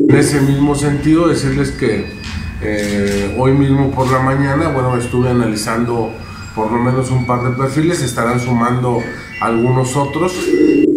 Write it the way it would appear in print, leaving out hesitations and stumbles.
En ese mismo sentido, decirles que hoy mismo por la mañana, bueno, estuve analizando por lo menos un par de perfiles, estarán sumando algunos otros.